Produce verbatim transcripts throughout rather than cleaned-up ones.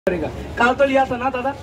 काल तो लिया था ना दादा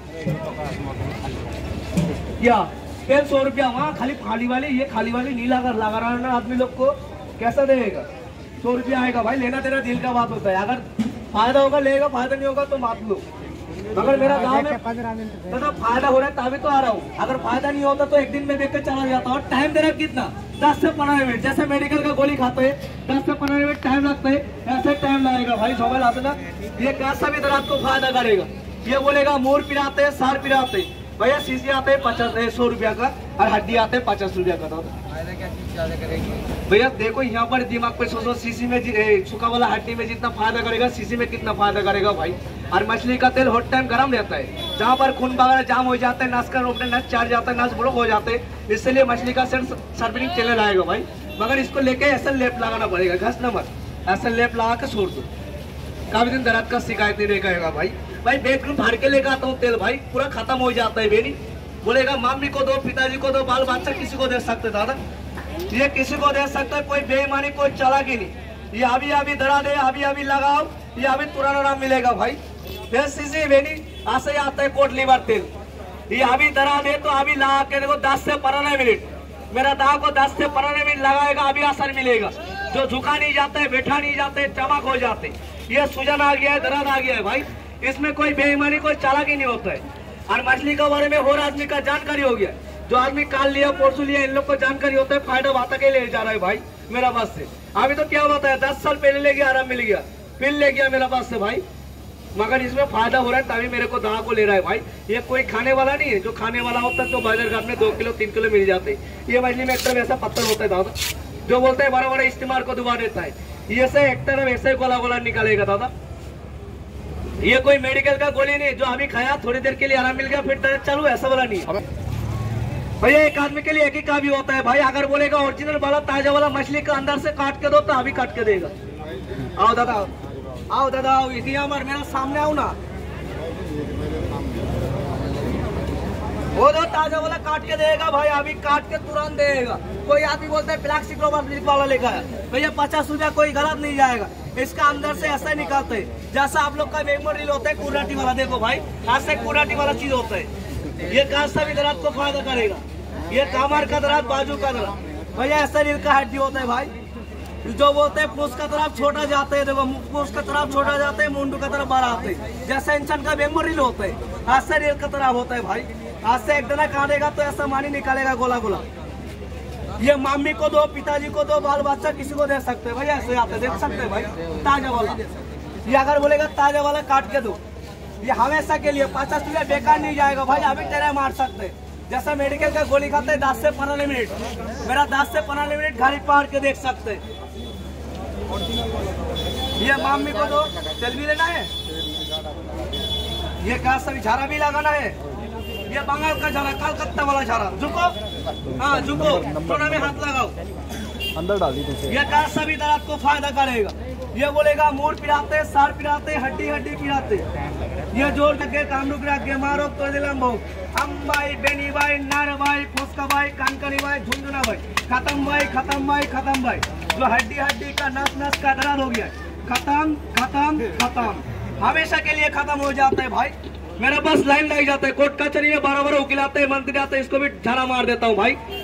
या फिर सौ रुपया वहाँ खाली खाली वाली ये खाली वाली नहीं लगा लगा रहा है ना आदमी लोग को कैसा देगा। सौ रुपया आएगा भाई, लेना तेरा दिल का बात होता है। अगर फायदा होगा लेगा, फायदा नहीं होगा तो मात लो। अगर मेरा गांव में दादा फायदा हो रहा है तभी तो आ रहा हूँ। अगर फायदा नहीं होता तो एक दिन में देख कर चला जाता। और टाइम दे रहा कितना, दस से पंद्रह मिनट। जैसे मेडिकल का गोली खाते हैं दस से पंद्रह मिनट टाइम लगता है, ऐसे टाइम लगेगा भाई। मोबाइल आते ना ये कैसा भी तरह आपको फायदा करेगा। ये बोलेगा मोर पिराते हैं, सार पिराते हैं भैया। सीसी आते हैं पचास सौ रुपया का और हड्डी आते हैं पचास रुपया का। फायदा क्या चीज ज्यादा करेगी भैया? देखो यहाँ पर दिमाग पे सोचो, सीसी में सूखा वाला हड्डी में जितना फायदा करेगा सीसी में कितना फायदा करेगा भाई। और मछली का तेल हर टाइम गर्म रहता है। जहाँ पर खून वगैरह जाम हो जाते हैं, नस का रोकने नस चाट जाता है, नस ब्लॉक हो जाते हैं, इसलिए मछली का सेंस सर्विंग चले लाएगा भाई। मगर इसको लेके ऐसा लेप लगाना पड़ेगा, घसना मत, ऐसा लेप लगा के छोड़ दो। काफी दिन दर्द का शिकायत नहीं रहेगा भाई। भाई बेडरूम भर के लेकर आता हूँ तेल भाई, पूरा खत्म हो जाता है। बेनी बोलेगा मम्मी को दो, पिताजी को दो, बाल बच्चा किसी को दे सकते दादा, ये किसी को दे सकता है। कोई बेईमानी कोई चालाकी नहीं। ये अभी अभी दरा दे, अभी अभी लगाओ, ये अभी तुरंत आराम मिलेगा भाई। फिर सीसी बेनी ऐसे आता है कोट लीवर तेल, ये अभी दरा दे तो अभी लगा के देखो दस से पंद्रह मिनट मेरा दाव को दस से पंद्रह मिनट लगाएगा, अभी असर मिलेगा। जो झुका नहीं जाता है, बैठा नहीं जाते, चमक हो जाते, ये सूजन आ गया है, दर्द आ गया है भाई। इसमें कोई बेईमानी कोई चालाकी नहीं होता है। और मछली के बारे में और आदमी का जानकारी हो गया। जो आदमी काल लिया परसों लिया, इन लोग को जानकारी होता है। फायदा बात के ले जा रहा है भाई मेरा पास से। अभी तो क्या होता है, दस साल पहले ले गया, आराम मिल गया, फिर ले गया मेरा पास से भाई। मगर इसमें फायदा हो रहा है तभी मेरे को दवा को ले रहा है भाई। ये कोई खाने वाला नहीं है। जो खाने वाला होता है तो बाजार घाट में दो किलो तीन किलो मिल जाते हैं। ये मछली में एक तरफ ऐसा पत्थर होता है दादा, जो बोलते हैं बड़ा बड़ा इस्तेमाल को दुबा देता है। ये से एक तरफ ऐसे गोला गोला निकालेगा दादा। ये कोई मेडिकल का गोली नहीं जो अभी खाया थोड़ी देर के लिए आराम मिल गया फिर दर्द चालू, ऐसा वाला नहीं है भैया। एक आदमी के लिए एक ही का भी होता है भाई। अगर बोलेगा ओरिजिनल वाला ताजा वाला मछली का अंदर से काट के दो तो अभी काट के देगा। आओ दादा, आओ दादा, आओ इतिहास मेरा सामने आओ ना। वो दो ताजा वाला काट के देगा भाई, अभी काट के तुरंत देगा। कोई आदमी बोलता है प्लास्टिक वाला लेकर आया भैया, पचास रुपया कोई गलत नहीं जाएगा। इसका अंदर से ऐसा निकालते है जैसा आप लोग का मेमोरियल होता है कुराटी वाला। देखो भाई ऐसे कुराटी वाला चीज होता है। ये कांसा भी दर्द को फायदा करेगा। ये कमर का दर्द, बाजू का दर्द भैया, ऐसा रील का हड्डी होता है भाई। जो बोलते हैं पूछ का तरफ छोटा जाते है, देखो पूछ का तरफ छोटा जाते है, मुंडू का तरफ बड़ा आते है। जैसा इंसान का मेमोरियल होता है ऐसा रील का तरफ होता है भाई। आज से एक दिन काटेगा तो ऐसा मानी निकालेगा गोला गोला। ये मम्मी को दो, पिताजी को दो, बाल बच्चा किसी को दे सकते हैं भाई। ऐसे आते देख सकते हैं भाई ताजा वाला। ये अगर बोलेगा ताजा वाला काट के दो, ये हमेशा के लिए पचास रुपया बेकार नहीं जाएगा भाई। अभी तेरा मार सकते हैं। जैसा मेडिकल का गोली खाते हैं दस से पंद्रह मिनट, मेरा दस से पंद्रह मिनट घड़ी पार के देख सकते हैं। ये मम्मी को दो, तेल भी लेना है, ये का सभी झारा भी लगाना है। ये बंगाल का झारा, कलकत्ता वाला झारा, झुको हाँ झुको, सोना में हाथ लगाओ, अंदर डाल दी। ये का सभी दर्द को फायदा करेगा। ये बोलेगा मोर पिराते, सार पिराते, हड्डी हड्डी पिराते, ये जोर लगे कामरुक रखे मारो तो दिलम भाई, हम भाई, बेनी भाई, नार भाई, फुसका भाई, कानकनी भाई, झुंझुना भाई, खत्म भाई, खत्म भाई, खत्म भाई। जो हड्डी हड्डी का नस नस का दर्द हो गया खत्म खत्म खत्म, हमेशा के लिए खत्म हो जाता है भाई। मेरा बस लाइन लग जाता है, कोर्ट कचहरी में बारह बारह उकिलाते हैं, मंत्री आते हैं, इसको भी झाड़ा मार देता हूँ भाई।